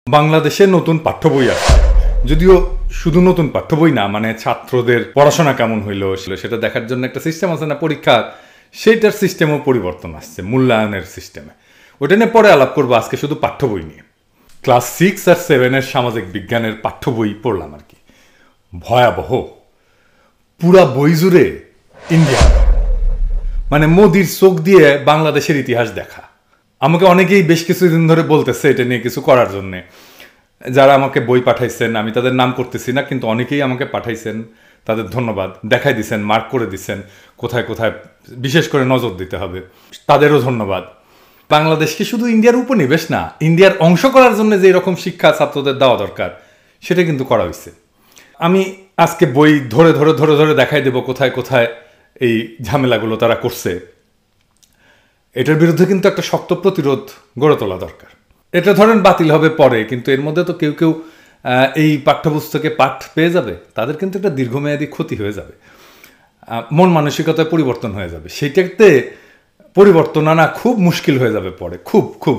বাংলাদেশে নতুন পাঠ্য বই আসছে, যদিও শুধু নতুন পাঠ্য বই না, মানে ছাত্রদের পড়াশোনা কেমন হইলো সেটা দেখার জন্য একটা সিস্টেম আছে না পরীক্ষা, সেইটার সিস্টেমও পরিবর্তন আসছে, মূল্যায়নের সিস্টেমে। ওটা নিয়ে পরে আলাপ করবো, আজকে শুধু পাঠ্য বই নিয়ে। ক্লাস 6 আর 7 সামাজিক বিজ্ঞানের পাঠ্য বই পড়লাম আর কি। ভয়াবহ, পুরা বই জুড়ে ইন্ডিয়া, মানে মোদির চোখ দিয়ে বাংলাদেশের ইতিহাস দেখা। আমাকে অনেকেই বেশ কিছুদিন ধরে বলতেছে এটা নিয়ে কিছু করার জন্যে, যারা আমাকে বই পাঠাইছেন, আমি তাদের নাম করতেছি না, কিন্তু অনেকেই আমাকে পাঠাইছেন, তাদের ধন্যবাদ। দেখাই দিচ্ছেন, মার্ক করে দিচ্ছেন কোথায় কোথায় বিশেষ করে নজর দিতে হবে, তাদেরও ধন্যবাদ। বাংলাদেশ কি শুধু ইন্ডিয়ার উপনিবেশ না, ইন্ডিয়ার অংশ করার জন্য যে এরকম শিক্ষা ছাত্রদের দেওয়া দরকার সেটা কিন্তু করা হয়েছে। আমি আজকে বই ধরে ধরে ধরে ধরে দেখাই দেব কোথায় কোথায় এই ঝামেলাগুলো তারা করছে। এটার বিরুদ্ধে কিন্তু একটা শক্ত প্রতিরোধ গড়ে তোলা দরকার। এটা ধরেন বাতিল হবে পরে, কিন্তু এর মধ্যে তো কেউ কেউ এই পাঠ্যপুস্তকে পাঠ পেয়ে যাবে, তাদের কিন্তু একটা দীর্ঘমেয়াদী ক্ষতি হয়ে যাবে, মন মানসিকতায় পরিবর্তন হয়ে যাবে। সেইটাতে পরিবর্তন আনা খুব মুশকিল হয়ে যাবে পরে, খুব খুব।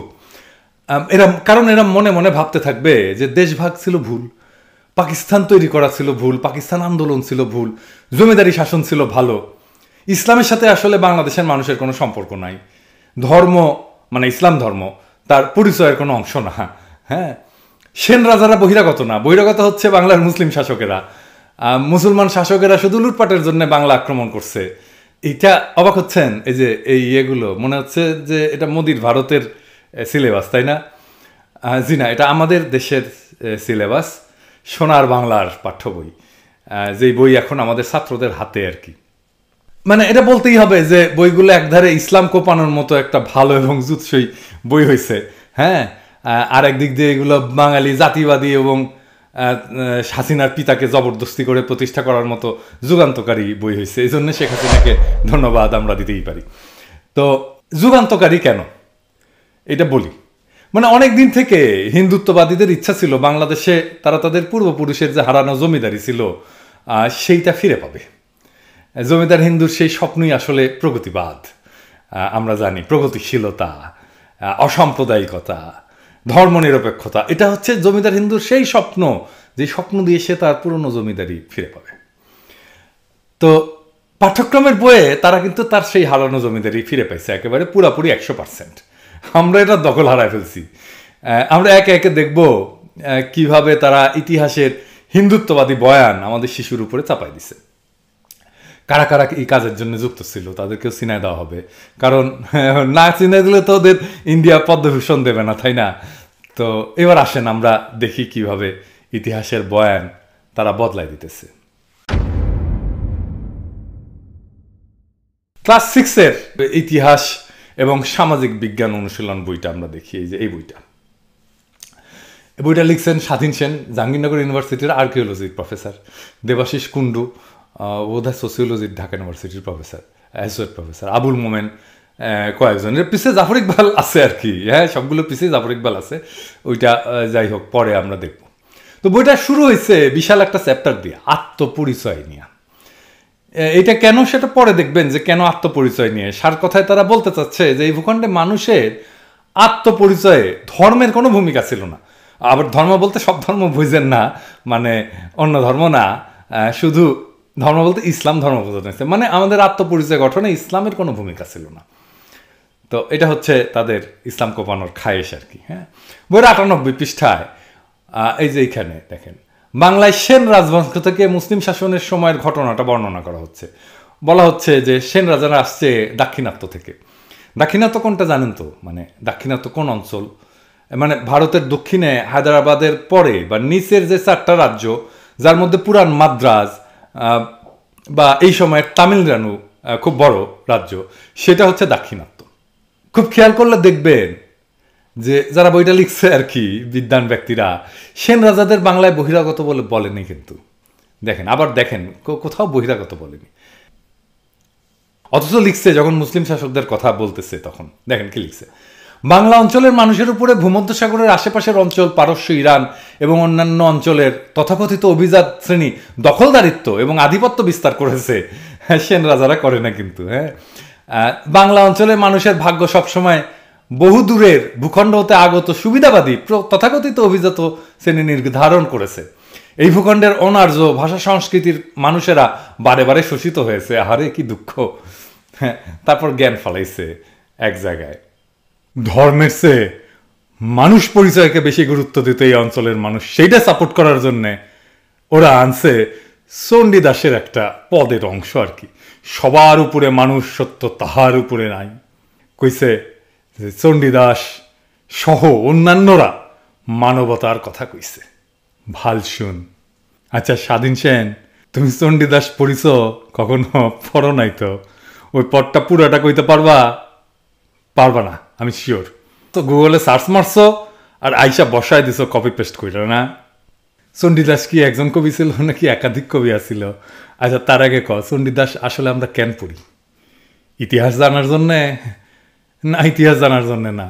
কারণ এরা মনে মনে ভাবতে থাকবে যে দেশভাগ ছিল ভুল, পাকিস্তান তৈরি করা ছিল ভুল, পাকিস্তান আন্দোলন ছিল ভুল, জমিদারি শাসন ছিল ভালো, ইসলামের সাথে আসলে বাংলাদেশের মানুষের কোনো সম্পর্ক নাই, ধর্ম মানে ইসলাম ধর্ম তার পরিচয়ের কোনো অংশ না। হ্যাঁ, সেন রাজারা বহিরাগত না, বহিরাগত হচ্ছে বাংলার মুসলিম শাসকেরা, মুসলমান শাসকেরা শুধু লুটপাটের জন্য বাংলা আক্রমণ করছে। এইটা অবাক হচ্ছেন? এই যে এই ইয়েগুলো মনে হচ্ছে যে এটা মোদির ভারতের সিলেবাস, তাই না? জি না, এটা আমাদের দেশের সিলেবাস, সোনার বাংলার পাঠ্য বই, যেই বই এখন আমাদের ছাত্রদের হাতে আর কি। মানে এটা বলতেই হবে যে বইগুলো একধারে ইসলাম কোপানোর মতো একটা ভালো এবং জুৎসই বই হয়েছে। হ্যাঁ, আর একদিক দিয়ে এগুলো বাঙালি জাতিবাদী এবং হাসিনার পিতাকে জবরদস্তি করে প্রতিষ্ঠা করার মতো যুগান্তকারী বই হয়েছে। এই জন্য শেখ হাসিনাকে ধন্যবাদ আমরা দিতেই পারি। তো যুগান্তকারী কেন এটা বলি, মানে অনেক দিন থেকে হিন্দুত্ববাদীদের ইচ্ছা ছিল বাংলাদেশে তারা তাদের পূর্বপুরুষের যে হারানো জমিদারি ছিল সেইটা ফিরে পাবে। জমিদার হিন্দুর সেই স্বপ্নই আসলে প্রগতিবাদ। আমরা জানি প্রগতিশীলতা, অসাম্প্রদায়িকতা, ধর্মনিরপেক্ষতা, এটা হচ্ছে জমিদার হিন্দুর সেই স্বপ্ন, যে স্বপ্ন দিয়ে সে তার পুরনো জমিদারি ফিরে পাবে। তো পাঠ্যক্রমের বইয়ে তারা কিন্তু তার সেই হারানো জমিদারি ফিরে পাইছে একেবারে পুরাপুরি 100%। আমরা এটা দখল হারায় ফেলছি। আমরা একে একে দেখব কিভাবে তারা ইতিহাসের হিন্দুত্ববাদী বয়ান আমাদের শিশুর উপরে চাপাই দিছে। কারা কারা এই কাজের জন্য যুক্ত ছিল তাদেরকেও চিনায় দেওয়া হবে, কারণ না চিনায় দিলে তো ওদের ইন্ডিয়া পদ্মভূষণ দেবে না, তাই না? তো এবার আসেন আমরা দেখি কিভাবে ইতিহাসের বয়ান তারা বদলাই দিতেছে। ক্লাস 6 ইতিহাস এবং সামাজিক বিজ্ঞান অনুশীলন বইটা আমরা দেখি। এই যে এই বইটা লিখছেন স্বাধীন সেন, জাহাঙ্গীরনগর ইউনিভার্সিটির আর্কিওলজির প্রফেসর, দেবাশিস কুন্ডু বোধহয় সোসিওলজির ঢাকা ইউনিভার্সিটির professor, associate professor, Abul Momen, কয়েকজনের পিছিয়ে জাফর ইকবাল আছে আর কি। হ্যাঁ, সবগুলো পিছিয়ে জাফর ইকবাল আছে, ওইটা যাই হোক পরে আমরা দেখব। তো বইটা শুরু হয়েছে বিশাল একটা চ্যাপ্টার দিয়ে, আত্মপরিচয় নিয়ে। এটা কেন সেটা পরে দেখবেন যে কেন আত্মপরিচয় নিয়ে। সার কথায় তারা বলতে চাচ্ছে যে এই ভূখণ্ডে মানুষের আত্মপরিচয়ে ধর্মের কোনো ভূমিকা ছিল না। আবার ধর্ম বলতে সব ধর্ম বুঝেন না, মানে অন্য ধর্ম না, শুধু ধর্ম বলতে ইসলাম ধর্ম বোঝাচ্ছে, মানে আমাদের আত্মপরিচয় গঠনে ইসলামের কোনো ভূমিকা ছিল না। তো এটা হচ্ছে তাদের ইসলাম কোপানোর খায়েশ আর কি। হ্যাঁ, বইয়ের 98 পৃষ্ঠায় এই যে এইখানে দেখেন, বাংলায় সেন রাজবংশ থেকে মুসলিম শাসনের সময়ের ঘটনাটা বর্ণনা করা হচ্ছে। বলা হচ্ছে যে সেন রাজারা আসছে দাক্ষিণাত্য থেকে। দাক্ষিণাত্য কোনটা জানেন তো? মানে দাক্ষিণাত্য কোন অঞ্চল? মানে ভারতের দক্ষিণে হায়দ্রাবাদের পরে বা নিচের যে 4টা রাজ্য, যার মধ্যে পুরান মাদ্রাজ বা এই সময়ের তামিলনাড়ু খুব বড় রাজ্য, সেটা হচ্ছে দাক্ষিণাত্য। খুব খেয়াল করলে দেখবেন যে যারা বইটা লিখছে আর কি, বিদ্বান ব্যক্তিরা, সেন রাজাদের বাংলায় বহিরাগত বলে বলেনি কিন্তু। দেখেন, আবার দেখেন, কোথাও বহিরাগত বলেনি, অথচ লিখছে যখন মুসলিম শাসকদের কথা বলতেছে তখন দেখেন কি লিখছে। বাংলা অঞ্চলের মানুষের উপরে ভূমধ্যসাগরের আশেপাশের অঞ্চল, পারস্য, ইরান এবং অন্যান্য অঞ্চলের তথাকথিত অভিজাত শ্রেণী দখলদারিত্ব এবং আধিপত্য বিস্তার করেছে। সেন রাজারা করে না কিন্তু। হ্যাঁ, বাংলা অঞ্চলের মানুষের ভাগ্য সবসময় বহু দূরের ভূখণ্ড হতে আগত সুবিধাবাদী তথাকথিত অভিজাত শ্রেণী নির্ধারণ করেছে। এই ভূখণ্ডের অনার্য ভাষা সংস্কৃতির মানুষেরা বারে বারে শোষিত হয়েছে। আহারে কি দুঃখ। হ্যাঁ, তারপর জ্ঞান ফলাইছে এক জায়গায়। ধর্মের চেয়ে মানুষ পরিচয়কে বেশি গুরুত্ব দিত এই অঞ্চলের মানুষ, সেইটা সাপোর্ট করার জন্যে ওরা আনছে চণ্ডীদাসের একটা পদের অংশ আর কি। সবার উপরে মানুষ সত্য, তাহার উপরে নাই। কইছে যে চণ্ডীদাস সহ অন্যান্যরা মানবতার কথা কইছে। ভাল শুন। আচ্ছা স্বাধীন সেন, তুমি চণ্ডীদাস পড়িছ? কখনো পড়ো নাই তো? ওই পদটা পুরাটা কইতে পারবা? পারবা না, আমি শিওর। তো গুগলে সার্চ মারছো আর আইসা বসায় দিছো কপি পেস্ট কইরা না? চণ্ডীদাস কি একজন কবি ছিল নাকি একাধিক কবি আছিল? আচ্ছা তার আগে চণ্ডীদাস আসলে আমরা কেন পড়ি? ইতিহাস জানার জন্যে না? ইতিহাস জানার জন্যে না।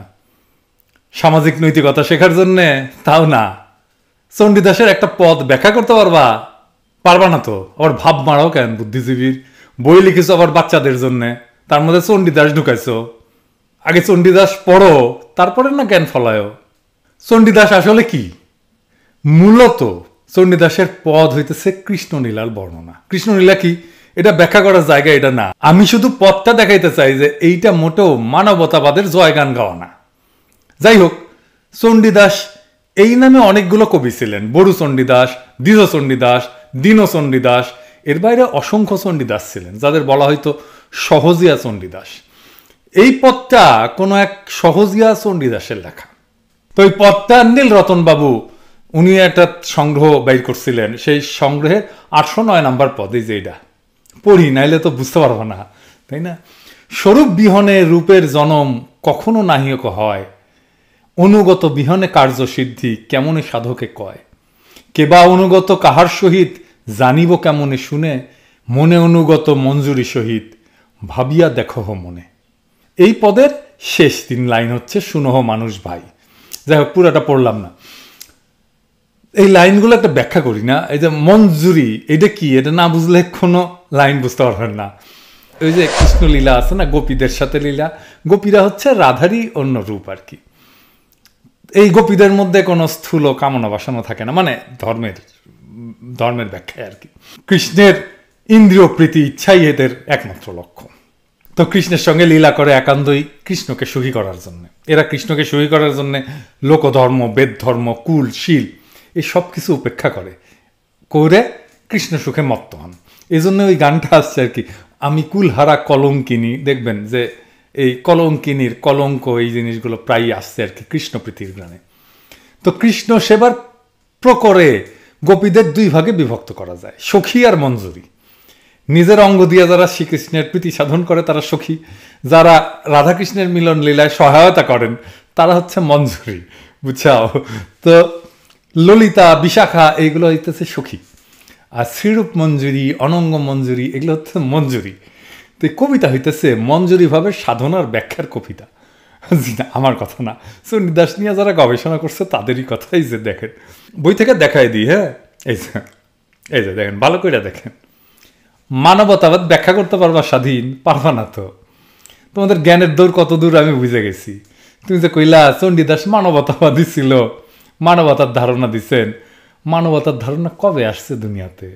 সামাজিক নৈতিকতা শেখার জন্যে? তাও না। চণ্ডীদাসের একটা পদ ব্যাখ্যা করতে পারবা? পারবা না তো। আবার ভাব মারাও কেন বুদ্ধিজীবীর? বই লিখেছো আবার বাচ্চাদের জন্যে, তার মধ্যে চণ্ডীদাস ঢুকাইছো। আগে চণ্ডীদাস পড়ো, তারপরে না জ্ঞান ফলায়ও। চণ্ডীদাস আসলে কি? মূলত চণ্ডীদাসের পদ হইতেছে কৃষ্ণলীলার বর্ণনা। কৃষ্ণলীলা কি এটা ব্যাখ্যা করার জায়গা এটা না। আমি শুধু পদটা দেখাইতে চাই যে এইটা মোটেও মানবতাবাদের জয়গান গাওয়া না। যাই হোক, চণ্ডীদাস এই নামে অনেকগুলো কবি ছিলেন। বড়ু চণ্ডীদাস, দ্বিজ চণ্ডীদাস, দীন চণ্ডীদাস, এর বাইরে অসংখ্য চণ্ডীদাস ছিলেন যাদের বলা হয়তো সহজিয়া চণ্ডীদাস। এই পদটা কোনো এক সহজিয়া চণ্ডীদাসের লেখা। তো এই পদটা নীলরতন বাবু উনি একটা সংগ্রহ বাইর করছিলেন। সেই সংগ্রহের 809 নাম্বার পদে যে এটা পড়ি, নাইলে তো বুঝতে পারবো না, তাই না? স্বরূপ বিহনে রূপের জনম কখনো নাহিক হয়, অনুগত বিহনে কার্যসিদ্ধি কেমনে সাধকে কয়, কেবা অনুগত কাহার সহিত জানিব কেমনে শুনে, মনে অনুগত মঞ্জুরি সহিত ভাবিয়া দেখো মনে। এই পদের শেষ 3 লাইন হচ্ছে শুনহ মানুষ ভাই। যাই হোক, পুরাটা পড়লাম না। এই লাইনগুলো একটা ব্যাখ্যা করি না। এই যে মঞ্জুরি, এটা কি? এটা না বুঝলে কোনো লাইন বুঝতে পারবেন না। ওই যে কৃষ্ণলীলা আছে না, গোপীদের সাথে লীলা। গোপীরা হচ্ছে রাধারই অন্য রূপ আর কি। এই গোপীদের মধ্যে কোনো স্থূল কামনা বাসনা থাকে না, মানে ধর্মের ব্যাখ্যায় আর কি। কৃষ্ণের ইন্দ্রিয় প্রীতি ইচ্ছাই এদের একমাত্র লক্ষ্য। তো কৃষ্ণের সঙ্গে লীলা করে একান্তই কৃষ্ণকে সুখী করার জন্য। এরা কৃষ্ণকে সুখী করার জন্য লোকধর্ম, বেদ ধর্ম, কুল, শীল এই সব কিছু উপেক্ষা করে কৃষ্ণ সুখে মত্ত হন। এই জন্য ওই গানটা আসছে আর কি, আমি কুলহারা কলঙ্কিনী। দেখবেন যে এই কলঙ্কিনীর কলঙ্ক এই জিনিসগুলো প্রায়ই আসছে আর কি কৃষ্ণ প্রীতির গানে। তো কৃষ্ণ সেবার প্রকরে গোপীদের 2 ভাগে বিভক্ত করা যায়, সখী আর মঞ্জুরি। নিজের অঙ্গ দিয়ে যারা শ্রীকৃষ্ণের প্রীতি সাধন করে তারা সখী, যারা রাধাকৃষ্ণের মিলন লীলায় সহায়তা করেন তারা হচ্ছে মঞ্জুরি। বুঝছাও তো? ললিতা, বিশাখা এইগুলো হইতেছে সখী, আর শ্রীরূপ মঞ্জুরি, অনঙ্গ মঞ্জুরি এগুলো হচ্ছে মঞ্জুরি। তো এই কবিতা হইতেছে মঞ্জুরি ভাবে সাধনার ব্যাখ্যার কবিতা। আমার কথা না, চণ্ডীদাস নিয়ে যারা গবেষণা করছে তাদেরই কথাই। যে দেখেন, বই থেকে দেখাই দিই। হ্যাঁ, এই যে দেখেন, ভালো করে দেখেন। মানবতাবাদ ব্যাখ্যা করতে পারবা স্বাধীন? পারবা না তো। তোমাদের জ্ঞানের দৌড় কত দূর আমি বুঝে গেছি। তুমি যে কইলা চণ্ডীদাস মানবতাবাদী ছিল, মানবতার ধারণা দিচ্ছেন, মানবতার ধারণা কবে আসছে দুনিয়াতে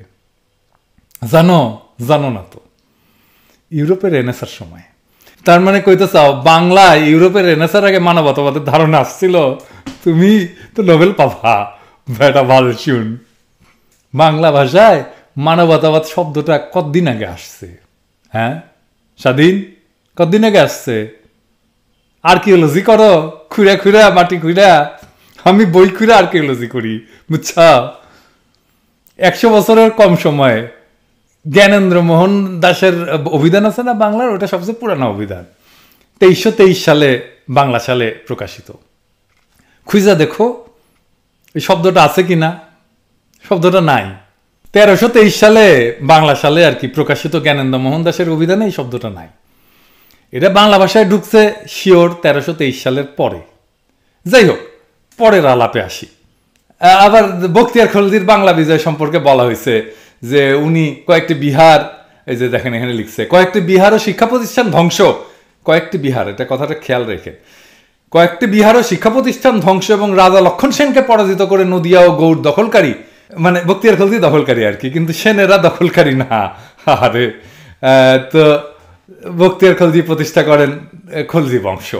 জানো না তো? ইউরোপের রেনেসার সময়। তার মানে কইতে চাও বাংলায় ইউরোপের রেনেসার আগে মানবতাবাদের ধারণা আসছিল? তুমি তো নোবেল পাবা বেটা। ভাল শুন, বাংলা ভাষায় মানবতাবাদ শব্দটা কতদিন আগে আসছে? হ্যাঁ স্বাধীন, কতদিন আগে আসছে? আর্কিওলজি করো, খুঁড়া মাটি খুঁড়া। আমি বই খুঁড়ে আর্কিওলজি করি, বুঝছা? 100 বছরের কম সময়ে জ্ঞানেন্দ্র মোহন দাসের অভিধান আছে না বাংলার, ওটা সবচেয়ে পুরানো অভিধান। 2323 সালে বাংলা সালে প্রকাশিত। খুঁজা দেখো এই শব্দটা আছে কিনা। শব্দটা নাই। 1323 সালে বাংলা সালে আর কি প্রকাশিত জ্ঞানেন্দ্র মোহন দাসের অভিধানে এই শব্দটা নাই। এটা বাংলা ভাষায় ঢুকছে শিওর 1323 সালের পরে। যাই হোক, পরের আলাপে আসি। আবার বখতিয়ার খলজির বাংলা বিজয় সম্পর্কে বলা হয়েছে যে উনি কয়েকটি বিহার, এই যে দেখেন এখানে লিখছে, কয়েকটি বিহার ও শিক্ষা প্রতিষ্ঠান ধ্বংস, কয়েকটি বিহার, এটা কথাটা খেয়াল রেখে, কয়েকটি বিহার ও শিক্ষা প্রতিষ্ঠান ধ্বংস এবং রাজা লক্ষণ সেনকে পরাজিত করে নদিয়া ও গৌড় দখলকারী, মানে বখতিয়ার খলজি দখলকারী আর কি, কিন্তু সেনেরা দখলকারী না। আরে তো বখতিয়ার খলজি প্রতিষ্ঠা করেন খলজি বংশ,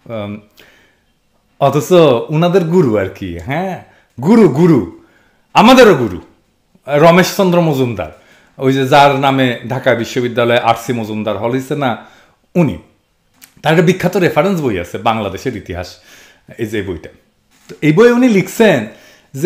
অথচ উনাদের গুরু আর কি, হ্যাঁ গুরু গুরু আমাদেরও গুরু রমেশচন্দ্র মজুমদার, ওই যে যার নামে ঢাকা বিশ্ববিদ্যালয়ে আরসি মজুমদার হল হয়েছে না, উনি। তার একটা বিখ্যাত রেফারেন্স বই আছে বাংলাদেশের ইতিহাস, এই যে বইটা। তো এই বই উনি লিখছেন যে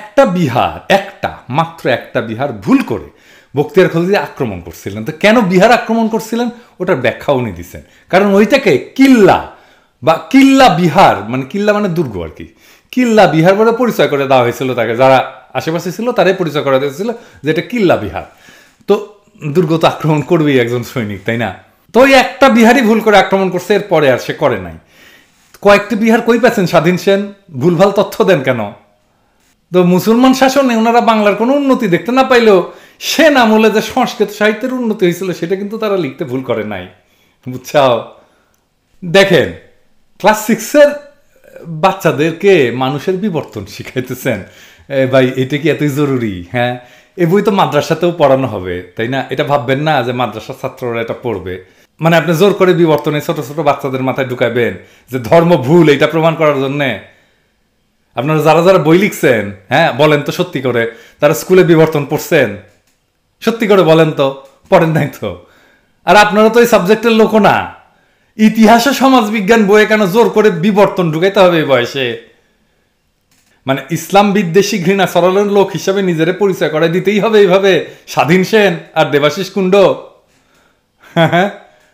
মাত্র একটা বিহার ভুল করে বখতিয়ার খলজি আক্রমণ করছিলেন। তো কেন বিহার আক্রমণ করছিলেন ওটার ব্যাখ্যা উনি দিচ্ছেন, কারণ ওইটাকে কিল্লা বা কিল্লা বিহার, মানে কিল্লা মানে দুর্গ আর কি, কিল্লা বিহার বলে পরিচয় করে দেওয়া হয়েছিল তাকে, যারা আশেপাশে ছিল তারাই পরিচয় করে দিয়েছিল যে এটা কিল্লা বিহার। তো দুর্গ তো আক্রমণ করবেই একজন সৈনিক, তাই না? তো ওই একটা বিহারই ভুল করে আক্রমণ করছে, এর পরে আর সে করে নাই। কয়েকটি বিহার কই পেয়েছেন স্বাধীন সেন? ভুলভাল তথ্য দেন কেন? তো মুসলমান শাসনে ওনারা বাংলার কোনো উন্নতি দেখতে না পাইলেও সেন আমলে যে সংস্কৃত সাহিত্যের উন্নতি হয়েছিল সেটা কিন্তু তারা লিখতে ভুল করে নাই, বুঝছাও? দেখেন, ক্লাস 6-এর বাচ্চাদেরকে মানুষের বিবর্তন শিখাইতেছেন, ভাই এটা কি এতই জরুরি? হ্যাঁ, এই বই তো মাদ্রাসাতেও পড়ানো হবে, তাই না? এটা ভাববেন না যে মাদ্রাসার ছাত্ররা এটা পড়বে, মানে আপনি জোর করে বিবর্তনে ছোট ছোট বাচ্চাদের মাথায় ঢুকাবেন যে ধর্ম ভুল, এটা প্রমাণ করার জন্যে। আপনারা যারা যারা বই লিখছেন, হ্যাঁ বলেন তো সত্যি করে, তারা স্কুলে বিবর্তন পড়ছেন? সত্যি করে বলেন তো, পড়েন নাই তো? আর আপনারা তো এই সাবজেক্টের লোকও না। ইতিহাসে সমাজ বিজ্ঞান বইয়ে কেন জোর করে বিবর্তন ঢুকাইতে হবে এই বয়সে? মানে ইসলাম বিদ্বেষী ঘৃণা সরলের লোক হিসাবে নিজের পরিচয় করাই দিতেই হবে এইভাবে স্বাধীন সেন আর দেবাশিস কুণ্ড? হ্যাঁ,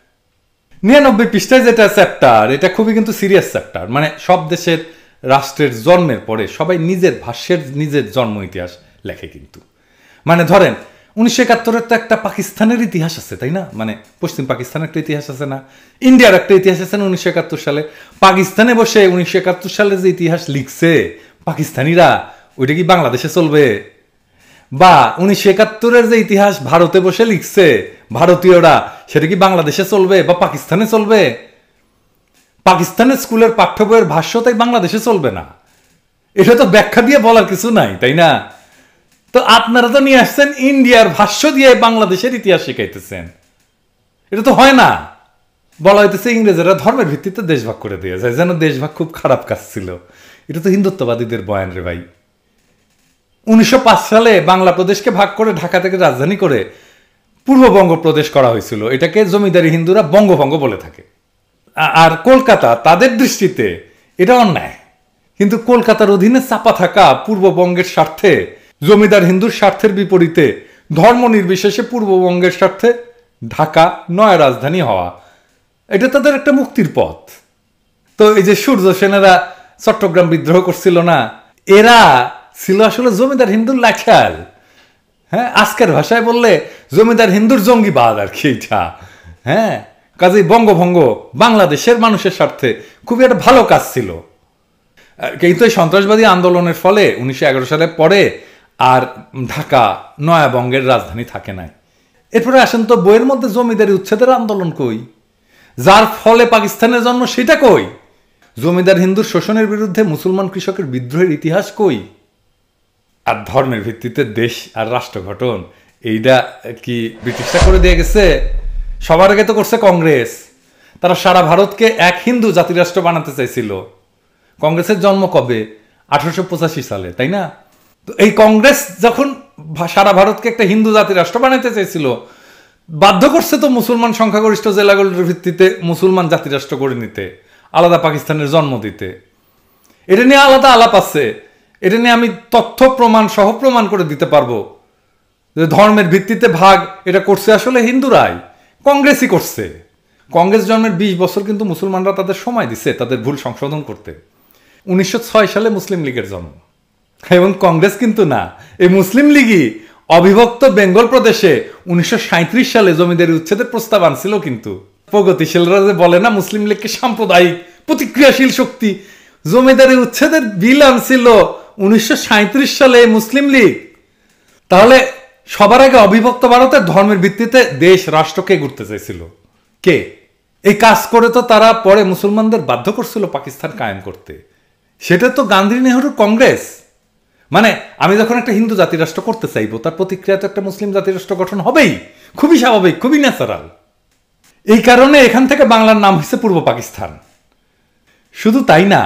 99 পৃষ্ঠায় যেটা চ্যাপ্টার, এটা খুবই কিন্তু সিরিয়াস চ্যাপ্টার। মানে সব দেশের রাষ্ট্রের জন্মের পরে সবাই নিজের ভাষ্যের নিজের জন্ম ইতিহাস লেখে কিন্তু। মানে ধরেন 1971-এর তো একটা পাকিস্তানের ইতিহাস আছে, তাই না? মানে পশ্চিম পাকিস্তানের একটা ইতিহাস আছে না, ইন্ডিয়ার একটা ইতিহাস আছে না 1971 সালে। পাকিস্তানে বসে 1971 সালে যে ইতিহাস লিখছে পাকিস্তানিরা, ওইটা কি বাংলাদেশে চলবে? বা 1971-এর যে ইতিহাস ভারতে বসে লিখছে ভারতীয়রা, সেটা কি বাংলাদেশে চলবে বা পাকিস্তানে চলবে? পাকিস্তানের স্কুলের পাঠ্য বইয়ের ভাষ্য তাই বাংলাদেশে চলবে না, এটা তো ব্যাখ্যা দিয়ে বলার কিছু নাই, তাই না? তো আপনারা তো নিয়ে আসছেন ইন্ডিয়ার ভাষ্য দিয়ে বাংলাদেশের ইতিহাস শিখাইতেছেন, এটা তো হয় না। বলা হইতেছে ইংরেজরা ধর্মের ভিত্তিতে দেশভাগ করে দিয়ে যায়, যেন দেশভাগ খুব খারাপ কাজ ছিল। এটা তো হিন্দুত্ববাদীদের বয়ান রে ভাই। 1905 সালে বাংলা প্রদেশকে ভাগ করে ঢাকা থেকে রাজধানী করে পূর্ববঙ্গ প্রদেশ করা হয়েছিল, এটাকে জমিদারি হিন্দুরা বঙ্গভঙ্গ বলে থাকে। আর কলকাতা তাদের দৃষ্টিতে এটা অন্যায়, কিন্তু কলকাতার অধীনে চাপা থাকা পূর্ববঙ্গের স্বার্থে, জমিদার হিন্দুর স্বার্থের বিপরীতে ধর্ম নির্বিশেষে পূর্ববঙ্গের স্বার্থে ঢাকা নয়া রাজধানী হওয়া, এটা তাদের একটা মুক্তির পথ। তো এই যে সূর্য সেনেরা চট্টগ্রাম বিদ্রোহ করছিল না, এরা ছিল আসলে জমিদার হিন্দুর লাঠিয়াল। হ্যাঁ, আজকের ভাষায় বললে জমিদার হিন্দুর জঙ্গিবাদ আর কি এটা। হ্যাঁ, কাজেই বঙ্গভঙ্গ বাংলাদেশের মানুষের স্বার্থে খুবই একটা ভালো কাজ ছিল। কিন্তু এই সন্ত্রাসবাদী আন্দোলনের ফলে 1911 সালে পরে আর ঢাকা নয়াবঙ্গের রাজধানী থাকে নাই। এরপরে আসেন তো বইয়ের মধ্যে জমিদারি উচ্ছেদের আন্দোলন কই, যার ফলে পাকিস্তানের জন্ম, সেটা কই? জমিদার হিন্দুর শোষণের বিরুদ্ধে মুসলমান কৃষকের বিদ্রোহের ইতিহাস কই? আর ধর্মের ভিত্তিতে দেশ আর রাষ্ট্র গঠন, এইটা কি ব্রিটিশরা করে দিয়ে গেছে? সবার আগে তো করছে কংগ্রেস। তারা সারা ভারতকে এক হিন্দু জাতিরাষ্ট্র বানাতে চাইছিল। কংগ্রেসের জন্ম কবে? 1885 সালে, তাই না? তো এই কংগ্রেস যখন সারা ভারতকে একটা হিন্দু জাতিরাষ্ট্র বানাতে চাইছিল, বাধ্য করছে তো মুসলমান সংখ্যাগরিষ্ঠ জেলাগুলোর ভিত্তিতে মুসলমান জাতিরাষ্ট্র করে নিতে, আলাদা পাকিস্তানের জন্ম দিতে। এটা নিয়ে আলাদা আলাপ আছে, এটা নিয়ে আমি তথ্য প্রমাণ সহ প্রমাণ করে দিতে পারবো যে ধর্মের ভিত্তিতে ভাগ এটা করছে আসলে হিন্দুরাই, কংগ্রেসই করছে। কংগ্রেস জন্মের 20 বছর কিন্তু মুসলমানরা তাদের সময় দিছে তাদের ভুল সংশোধন করতে। 1906 সালে মুসলিম লীগের জন্ম, এবং কংগ্রেস কিন্তু না, এই মুসলিম লীগই অবিভক্ত বেঙ্গল প্রদেশে 1937 সালে জমিদারি উচ্ছেদের প্রস্তাব আনছিল। কিন্তু প্রগতিশীলরা যে বলে না মুসলিম লীগকে সাম্প্রদায়িক প্রতিক্রিয়াশীল শক্তি, জমিদারি উচ্ছেদের বিল আনছিল 1937 সালে মুসলিম লীগ। তাহলে সবার আগে অবিভক্ত ভারতে ধর্মের ভিত্তিতে দেশ রাষ্ট্রকে গড়তে চাইছিল কে? এই কাজ করে তো তারা পরে মুসলমানদের বাধ্য করছিল পাকিস্তান কায়েম করতে। সেটা তো গান্ধী নেহরুর কংগ্রেস। মানে আমি যখন একটা হিন্দু জাতিরাষ্ট্র করতে চাইবো, তার প্রতিক্রিয়া তো একটা মুসলিম জাতিরাষ্ট্র গঠন হবেই, খুবই স্বাভাবিক, খুবই ন্যাচারাল। এই কারণে এখান থেকে বাংলার নাম হচ্ছে পূর্ব পাকিস্তান। শুধু তাই না,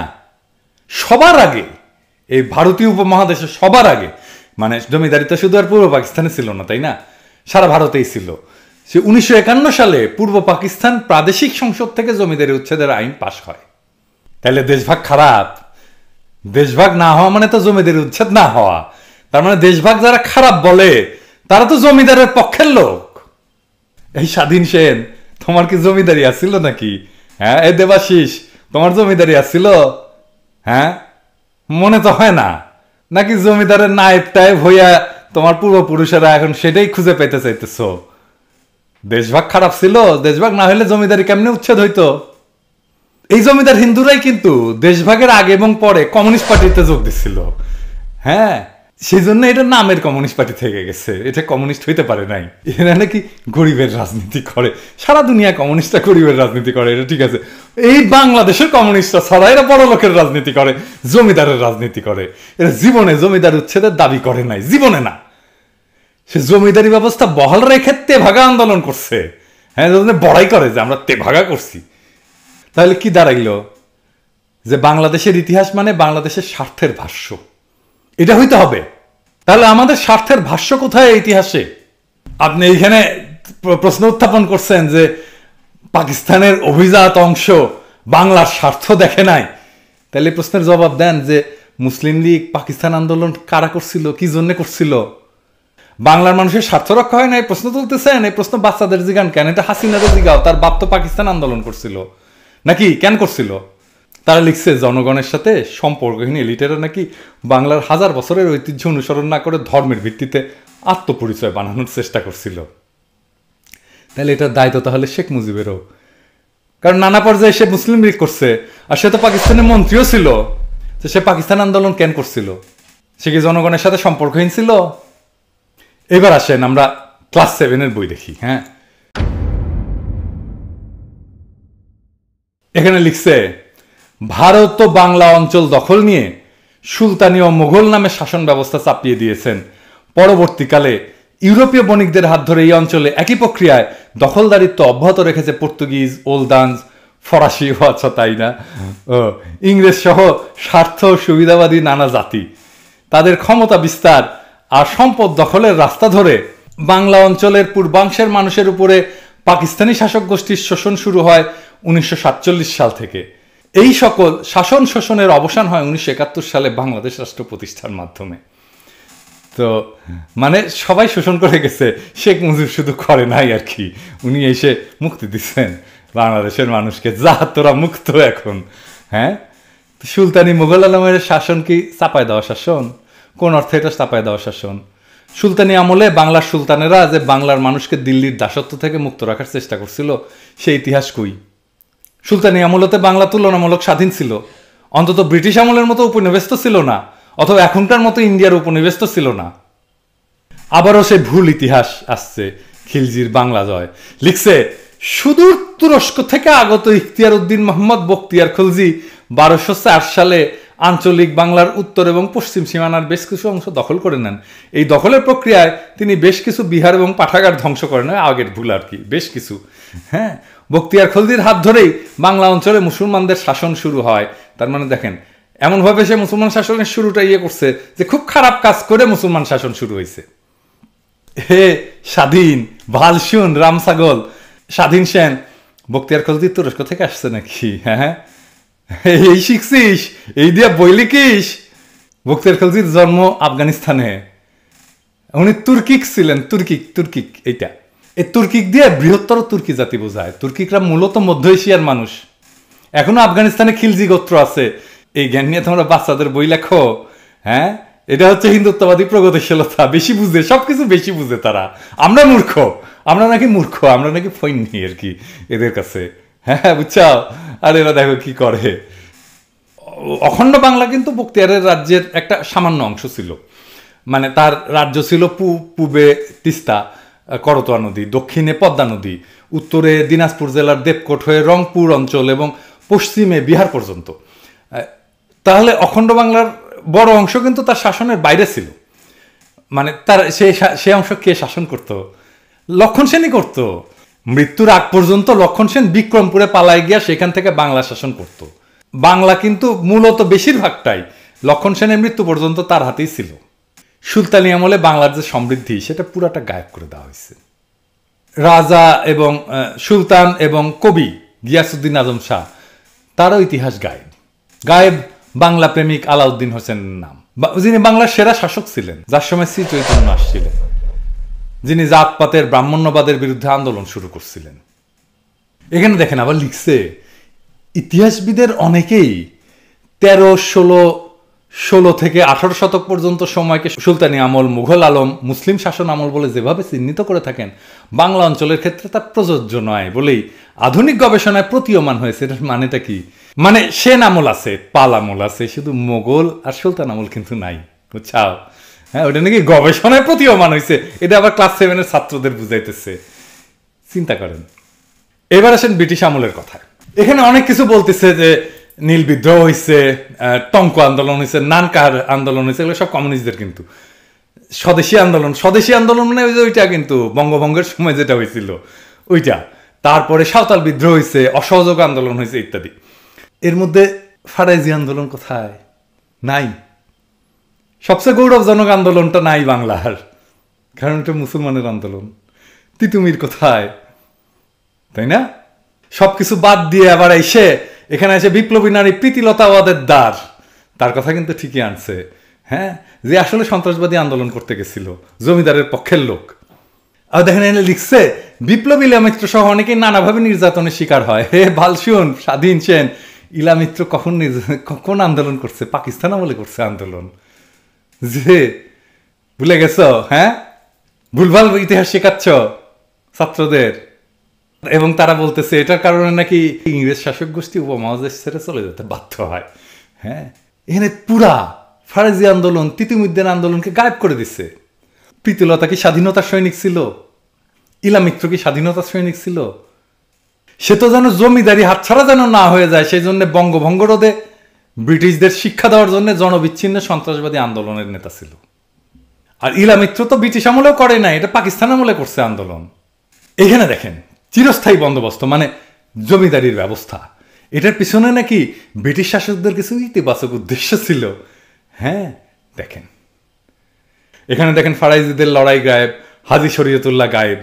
সবার আগে এই ভারতীয় উপমহাদেশে সবার আগে, মানে জমিদারি তো শুধু আর পূর্ব পাকিস্তানে ছিল না, তাই না, সারা ভারতেই ছিল। সে 1951 সালে পূর্ব পাকিস্তান প্রাদেশিক সংসদ থেকে জমিদারি উচ্ছেদের আইন পাশ হয়। তাহলে দেশভাগ খারাপ? দেশভাগ না হওয়া মানে তো জমিদারি উচ্ছেদ না হওয়া। তার মানে দেশভাগ যারা খারাপ বলে তারা তো জমিদারের পক্ষের লোক। এই স্বাধীন সেন, তোমার কি জমিদারি আসছিল নাকি? হ্যাঁ, এই দেবাশিস, তোমার জমিদারি আসছিল? হ্যাঁ, মনে তো হয় না। নাকি জমিদারের নায়েব টাইব হইয়া তোমার পূর্বপুরুষেরা এখন সেটাই খুঁজে পেতে চাইতেছ? দেশভাগ খারাপ ছিল, দেশভাগ না হলে জমিদারি কেমনে উচ্ছেদ হইতো? এই জমিদার হিন্দুরাই কিন্তু দেশভাগের আগে এবং পরে কমিউনিস্ট পার্টিতে যোগ দিচ্ছিল। হ্যাঁ, সেই জন্য এটা নামের কমিউনিস্ট পার্টি থেকে গেছে, এটা কমিউনিস্ট হইতে পারে নাই। এরা নাকি গরিবের রাজনীতি করে, সারা দুনিয়া কমিউনিস্টরা গরিবের রাজনীতি করে, এটা ঠিক আছে। এই বাংলাদেশের কমিউনিস্টরা ছাড়া এরা বড় লোকের রাজনীতি করে, জমিদারের রাজনীতি করে। এরা জীবনে জমিদার উচ্ছেদের দাবি করে নাই, জীবনে না। সে জমিদারি ব্যবস্থা বহাল রেখে তেভাগা আন্দোলন করছে। হ্যাঁ, বড়াই করে যে আমরা তেভাগা করছি। তাহলে কি দাঁড়াইল? যে বাংলাদেশের ইতিহাস মানে বাংলাদেশের স্বার্থের ভাষ্য, এটা হইতে হবে। তাহলে আমাদের স্বার্থের ভাষ্য কোথায় ইতিহাসে? আপনি এইখানে প্রশ্ন উত্থাপন করছেন যে পাকিস্তানের অভিজাত অংশ বাংলার স্বার্থ দেখে নাই। তাহলে প্রশ্নের জবাব দেন যে মুসলিম লীগ পাকিস্তান আন্দোলন কারা করছিল, কি জন্য করছিল? বাংলার মানুষের স্বার্থ রক্ষা হয় না এই প্রশ্ন তুলতেছেন? এই প্রশ্ন বাচ্চাদের জিগান কেন? এটা হাসিনাদের জিগাও, তার বাপ তো পাকিস্তান আন্দোলন করছিল নাকি, কেন করছিল? তারা লিখছে জনগণের সাথে সম্পর্কহীন এলিটেরা নাকি বাংলার হাজার বছরের ঐতিহ্য অনুসরণ না করে ধর্মের ভিত্তিতে আত্মপরিচয় বানানোর চেষ্টা করছিল। তাহলে এটার দায়িত্ব তাহলে শেখ মুজিবেরও, কারণ নানা পর্যায়ে সে মুসলিম লীগ করছে, আর সে তো পাকিস্তানের মন্ত্রীও ছিল। তো সে পাকিস্তান আন্দোলন কেন করছিল? সে কি জনগণের সাথে সম্পর্কহীন ছিল? এবার আসেন আমরা ক্লাস 7-এর বই দেখি। হ্যাঁ, এখানে লিখছে ভারত ও বাংলা অঞ্চল দখল নিয়ে সুলতানি ও মুঘল নামে শাসন ব্যবস্থা চাপিয়ে দিয়েছেন। পরবর্তীকালে ইউরোপীয় বণিকদের হাত ধরে এই অঞ্চলে একই প্রক্রিয়ায় দখলদারিত্ব অব্যাহত রেখেছে পর্তুগিজ, ওলদানজ, ফরাসি, আচ্ছা তাই না, ইংরেজ সহ স্বার্থ সুবিধাবাদী নানা জাতি। তাদের ক্ষমতা বিস্তার আর সম্পদ দখলের রাস্তা ধরে বাংলা অঞ্চলের পূর্বাংশের মানুষের উপরে পাকিস্তানি শাসক গোষ্ঠীর শোষণ শুরু হয় 1947 সাল থেকে। এই সকল শাসন শোষণের অবসান হয় 1971 সালে বাংলাদেশ রাষ্ট্র প্রতিষ্ঠার মাধ্যমে। তো মানে সবাই শোষণ করে গেছে, শেখ মুজিব শুধু করে নাই আর কি, উনি এসে মুক্তি দিচ্ছেন বাংলাদেশের মানুষকে, যা তোরা মুক্ত এখন। হ্যাঁ, সুলতানি মুঘল আলমের শাসন কি চাপায় দেওয়া শাসন? কোন অর্থে এটা চাপায় দেওয়া শাসন? সুলতানি আমলে বাংলার সুলতানেরা যে বাংলার মানুষকে দিল্লির দাসত্ব থেকে মুক্ত রাখার চেষ্টা করছিল, সেই ইতিহাস কই? সুলতানি আমলতে বাংলা তুলনামূলক স্বাধীন ছিল, অন্তত ব্রিটিশ আমলের মতো উপনিবেশ তো ছিল না, অথবা এখনকার মতো ইন্ডিয়ার উপনিবেশ তো ছিল না। আবারও সে ভুল ইতিহাস আসছে, খিলজির বাংলা জয়। লিখছে সুদূর তুরস্ক থেকে আগত ইখতিয়ার উদ্দিন মোহাম্মদ বখতিয়ার খিলজি 1204 সালে আঞ্চলিক বাংলার উত্তর এবং পশ্চিম সীমানার বেশ কিছু অংশ দখল করে নেন। এই দখলের প্রক্রিয়ায় তিনি বেশ কিছু বিহার এবং পাঠাগার ধ্বংস করেন, আগের ভুল আর কি, বেশ কিছু। হ্যাঁ, বখতিয়ার খিলজির হাত ধরেই বাংলা অঞ্চলে মুসলমানদের শাসন শুরু হয়। তার মানে দেখেন এমনভাবে সে মুসলমান শাসনের শুরুটা করছে যে খুব খারাপ কাজ করে মুসলমান শাসন শুরু হয়েছে। হে স্বাধীন ভাল শুন রামসাগল, স্বাধীন সেন বখতিয়ার খিলজি তুরস্ক থেকে আসছে নাকি? হ্যাঁ, এই শিখছিস, এই দিয়া বই লিখিস? বখতিয়ার খিলজির জন্ম আফগানিস্তানে, উনি তুর্কিক ছিলেন, তুর্কিক এইটা, এই তুর্কিক দিয়ে বৃহত্তর তুর্কি জাতি বোঝায়। তুর্কিকরা মূলত মধ্য এশিয়ার মানুষ, এখনো আফগানিস্তানে খিলজি গোত্র আছে। এই জ্ঞান নিয়ে তোমরা বাচ্চাদের বই লেখো? হ্যাঁ, এটা হচ্ছে হিন্দুত্ববাদী প্রগতিশীলতা, বেশি বুঝে, সবকিছু বেশি বুঝে তারা। আমরা মূর্খ, আমরা নাকি মূর্খ, আমরা নাকি ফইন নেই আর কি এদের কাছে। হ্যাঁ, বুঝছাও? আর এরা দেখো কি করে। অখণ্ড বাংলা কিন্তু বখতিয়ারের রাজ্যের একটা সামান্য অংশ ছিল। মানে তার রাজ্য ছিল পূবে তিস্তা করতোয়া নদী, দক্ষিণে পদ্মা নদী, উত্তরে দিনাজপুর জেলার দেবকোট হয়ে রংপুর অঞ্চল এবং পশ্চিমে বিহার পর্যন্ত, তাহলে অখণ্ড বাংলার বড় অংশ কিন্তু তার শাসনের বাইরে ছিল। মানে তার সে অংশ কে শাসন করত? লক্ষণ সেনই করত। মৃত্যুর আগ পর্যন্ত লক্ষণ সেন বিক্রমপুরে পালায় গিয়া সেখান থেকে বাংলা শাসন করত। বাংলা কিন্তু মূলত বেশিরভাগটাই লক্ষণ সেনের মৃত্যু পর্যন্ত তার হাতেই ছিল। সুলতানি আমলে বাংলার যে সমৃদ্ধি সেটা পুরাটা গায়েব করে দেওয়া হয়েছে। রাজা এবং সুলতান এবং কবি গিয়াসউদ্দিন আজম শাহ, তারও ইতিহাস গায়েব। গায়েব বাংলা প্রেমিক আলাউদ্দিন হোসেনের নাম, যিনি বাংলার সেরা শাসক ছিলেন, যার সময় শ্রী চৈতন্য আসছিলেন, যিনি জাতপাতের ব্রাহ্মণ্যবাদের বিরুদ্ধে আন্দোলন শুরু করছিলেন। এখানে দেখেন আবার লিখছে, ইতিহাসবিদের অনেকেই 13, 16 থেকে 18 শতক পর্যন্ত সময়কে সুলতানি আমল, মুঘল আলম, মুসলিম শাসন আমল বলে যেভাবে চিহ্নিত করে থাকেন, বাংলা অঞ্চলের ক্ষেত্রে তা প্রযোজ্য নয় বলেই আধুনিক গবেষণায় প্রতীয়মান হয়েছে। এটার মানেটা কি? মানে সেন আমল আছে, পাল আমল আছে, শুধু মোগল আর সুলতান আমল কিন্তু নাই, বুঝছাও? হ্যাঁ, ওটা নাকি গবেষণায় প্রতীয়মান হয়েছে। এটা আবার ক্লাস 7-এর ছাত্রদের বুঝাইতেছে। চিন্তা করেন। এবার আসেন ব্রিটিশ আমলের কথা। এখানে অনেক কিছু বলতেছে যে নীল বিদ্রোহ হয়েছে, টঙ্ক আন্দোলন হয়েছে, নানকার আন্দোলন হয়েছে, এগুলো সব কমিউনিস্টদের। কিন্তু স্বদেশী আন্দোলন মানে ওইটা কিন্তু বঙ্গভঙ্গের সময় যেটা হয়েছিল ওইটা। তারপরে সাঁওতাল বিদ্রোহ হয়েছে, অসহযোগ আন্দোলন হয়েছে ইত্যাদি। এর মধ্যে ফারাইজি আন্দোলন কোথায়? নাই। সবচেয়ে গৌরবজনক আন্দোলনটা নাই বাংলার, কারণ এটা মুসলমানের আন্দোলন। তিতুমির কোথায়? তাই না? সবকিছু বাদ দিয়ে আবার এখানে এসে বিপ্লবী নারী প্রীতিলতা ওয়াদের দ্বার, তার কথা কিন্তু ঠিকই আনছে। হ্যাঁ, যে আসলে সন্ত্রাসবাদী আন্দোলন করতে গেছিল, জমিদারের পক্ষের লোক। আর দেখেন এনে লিখছে, বিপ্লবী ইলামিত্র সহ অনেকেই নানাভাবে নির্যাতনের শিকার হয়। হে ভালসুন, স্বাধীন সেন, ইলামিত্র কখন আন্দোলন করছে? পাকিস্তান আমলে করছে আন্দোলন। যে ভুলে গেছ? হ্যাঁ, ভুলভাল ইতিহাস শেখাচ্ছ ছাত্রদের। এবং তারা বলতেছে এটার কারণে নাকি ইংরেজ শাসক গোষ্ঠী উপমহাদেশ ছেড়ে চলে যেতে বাধ্য হয়। হ্যাঁ, এখানে পুরা ফারাজি আন্দোলন, তিতুমিরদের আন্দোলনকে গায়েব করে দিচ্ছে। প্রীতিলতা কি স্বাধীনতার সৈনিক ছিল? ইলামিত্র কি স্বাধীনতার সৈনিক ছিল? সে তো যেন জমিদারি হাতছাড়া যেন না হয়ে যায়, সেই জন্য বঙ্গভঙ্গ রোধে ব্রিটিশদের শিক্ষা দেওয়ার জন্য জনবিচ্ছিন্ন সন্ত্রাসবাদী আন্দোলনের নেতা ছিল। আর ইলামিত্র তো ব্রিটিশ আমলেও করে নাই, এটা পাকিস্তান আমলে করছে আন্দোলন। এখানে দেখেন চিরস্থায়ী বন্দোবস্ত মানে জমিদারির ব্যবস্থা, এটার পিছনে নাকি ব্রিটিশ শাসকদের কিছু ইতিবাচক উদ্দেশ্য ছিল। হ্যাঁ, দেখেন এখানে দেখেন ফারাইজিদের লড়াই গায়েব, হাজী শরীয়তুল্লাহ গায়েব।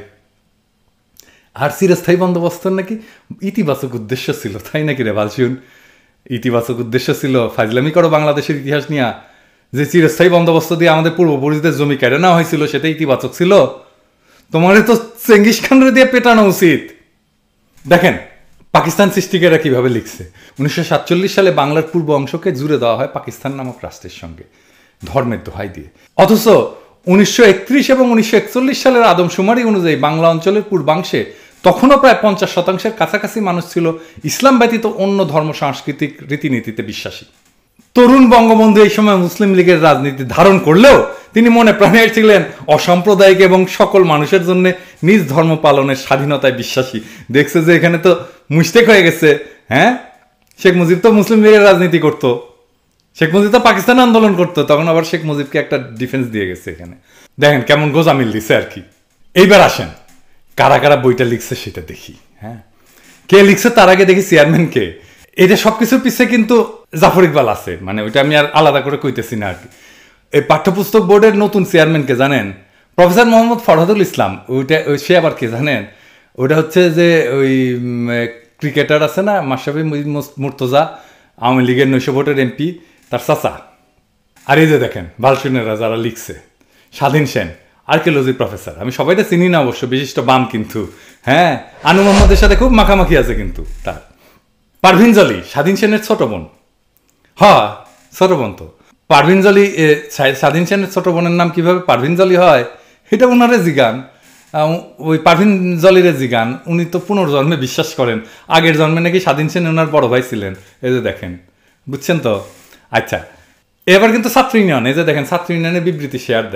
আর চিরস্থায়ী বন্দোবস্তের নাকি ইতিবাচক উদ্দেশ্য ছিল, তাই নাকি রে ভালসুন? ইতিবাচক উদ্দেশ্য ছিল, ফাজলামি করো বাংলাদেশের ইতিহাস নিয়ে। যে চিরস্থায়ী বন্দোবস্ত দিয়ে আমাদের পূর্বপুরুষদের জমি কেড়ে নেওয়া হয়েছিল সেটা ইতিবাচক ছিল? তোমার তো চেঙ্গিস খানরে দিয়ে পেটানো উচিত। দেখেন পাকিস্তান সৃষ্টিকারীরা কিভাবে লিখছে। 1947 সালে বাংলার পূর্ব অংশকে জুড়ে দেওয়া হয় পাকিস্তান নামক রাষ্ট্রের সঙ্গে ধর্মের দোহাই দিয়ে। অথচ 1931 এবং 1941 সালের আদমশুমারি অনুযায়ী বাংলা অঞ্চলের পূর্বাংশে তখনও প্রায় 50% কাছাকাছি মানুষ ছিল ইসলাম ব্যতীত অন্য ধর্ম সাংস্কৃতিক রীতিনীতিতে বিশ্বাসী। তরুণ বঙ্গবন্ধু এই সময় মুসলিম লীগের রাজনীতি ধারণ করলেও তিনি মনে প্রাণে ছিলেন অসাম্প্রদায়িক এবং সকল মানুষের জন্য নিজ ধর্ম পালনের স্বাধীনতায় বিশ্বাসী। দেখছে যে এখানে তো মুশতেক হয়ে গেছে। হ্যাঁ, শেখ মুজিব তো মুসলিম লীগের রাজনীতি করতো, শেখ মুজিব তো পাকিস্তান আন্দোলন করতো, তখন আবার শেখ মুজিবকে একটা ডিফেন্স দিয়ে গেছে। এখানে দেখেন কেমন গোজামিল দিছে আর কি। এইবার আসেন কারা কারা বইটা লিখছে সেটা দেখি। হ্যাঁ, কে লিখছে তার আগে দেখি চেয়ারম্যান কে। এটা সবকিছুর পিছিয়ে কিন্তু জাফর ইকবাল আছে, মানে ওইটা আমি আর আলাদা করে কইতেছি না আর কি। এই পাঠ্যপুস্তক বোর্ডের নতুন চেয়ারম্যানকে জানেন? প্রফেসর মোহাম্মদ ফরহাদুল ইসলাম। সে আবার কে জানেন? ওটা হচ্ছে যে ওই ক্রিকেটার আছে না মাশরাফি মুর্তজা, আওয়ামী লীগের 900 ভোটের এমপি, তার চাচা। আর এই যে দেখেন ভালসুনেরা যারা লিখছে, স্বাধীন সেন আর্কিওলজির প্রফেসর। আমি সবাইটা চিনি না অবশ্য, বিশিষ্ট বাম কিন্তু। হ্যাঁ, আনু মোহাম্মদের সাথে খুব মাখামাখি আছে কিন্তু তার। পারভিন জলি স্বাধীন সেনের ছোট বোন। হ্যাঁ, ছোট বোন তো পারভিন জলি। স্বাধীন সেনের ছোট বোনের নাম কিভাবে পারভিন জলি হয় এটা ওনারে জিগান, ওই পারভিন জলিরে জিগান। উনি তো পুনর্জন্মে বিশ্বাস করেন, আগের জন্মে নাকি স্বাধীন সেন ওনার বড় ভাই ছিলেন। এই যে দেখেন, বুঝছেন তো? আচ্ছা, এবার কিন্তু ছাত্র ইউনিয়ন, এই যে দেখেন ছাত্র ইউনিয়নের বিবৃতি শেয়ার দেয়।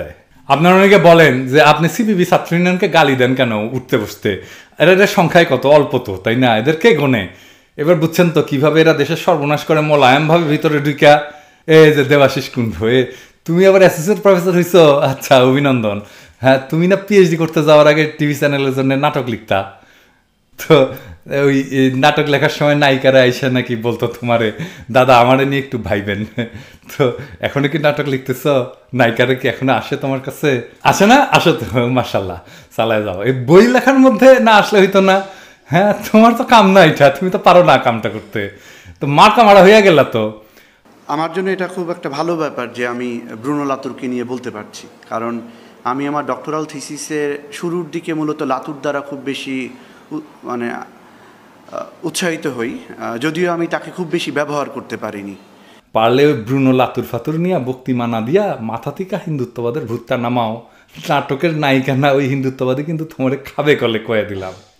আপনারা অনেকে বলেন যে আপনি সিপিবি ছাত্র ইউনিয়নকে গালি দেন কেন উঠতে বসতে, এদের সংখ্যায় কত অল্প তো, তাই না? এদেরকে গনে। এবার বুঝছেন তো কিভাবে এরা দেশের সর্বনাশ করে মোলায়েম ভাবে ভিতরে ঢুকা। এই যে দেবাশিস কুণ্ড, তুমি আবার অ্যাসোসিয়েট প্রফেসর হইছো, আচ্ছা অভিনন্দন। হ্যাঁ, তুমি না পিএইচডি করতে যাওয়ার আগে টিভি চ্যানেলের জন্য নাটক লিখতা, তো ওই নাটক লেখার সময় নায়িকারা আইসা নাকি বলতো তোমারে, দাদা আমারে নিয়ে একটু ভাইবেন। তো এখনো কি নাটক লিখতেছ? নায়িকারা কি এখনো আসে তোমার কাছে? আসে না? আসো তো, মাশাল্লাহ, চালায় যাও। এই বই লেখার মধ্যে না আসলে হইতো না? হ্যাঁ, তোমার তো কাম না এটা, তুমি তো পারো না কামটা করতে, তো মার্কা মারা হইয়া গেলা তো। আমার জন্য এটা খুব একটা ভালো ব্যাপার যে আমি ব্রুনো লাতুরকে নিয়ে বলতে পারছি, কারণ আমি আমার ডক্টরাল থিসিসের শুরুর দিকে মূলত লাতুর দ্বারা খুব বেশি মানে উৎসাহিত হই, যদিও আমি তাকে খুব বেশি ব্যবহার করতে পারিনি। পারলে ওই ব্রুনো লাতুর ফাতুর নিয়ে বক্তি মানা দিয়া মাথা থেকে হিন্দুত্ববাদের ভূতটা নামাও। নাটকের নায়িকা না ওই হিন্দুত্ববাদী, কিন্তু তোমারে খাবে কলে কয়ে দিলাম।